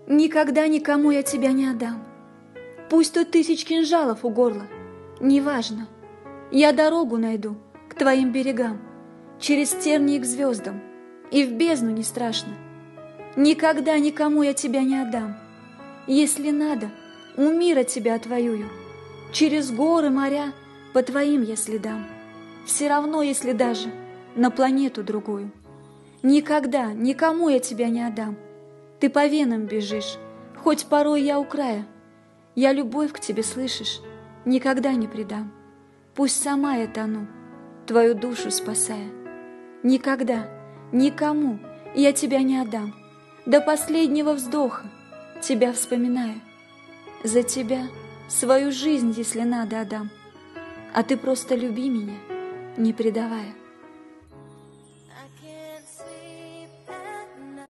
Никогда никому я тебя не отдам. Пусть тут 1000 кинжалов у горла, неважно. Я дорогу найду к твоим берегам, через тернии к звездам, и в бездну не страшно. Никогда никому я тебя не отдам. Если надо, у мира тебя отвоюю, через горы, моря, по твоим я следам. Все равно, если даже на планету другую. Никогда никому я тебя не отдам. Ты по венам бежишь, хоть порой я у края. Я любовь к тебе, слышишь, никогда не предам. Пусть сама я тону, твою душу спасая. Никогда никому я тебя не отдам. До последнего вздоха тебя вспоминая. За тебя свою жизнь, если надо, отдам. А ты просто люби меня, не предавая.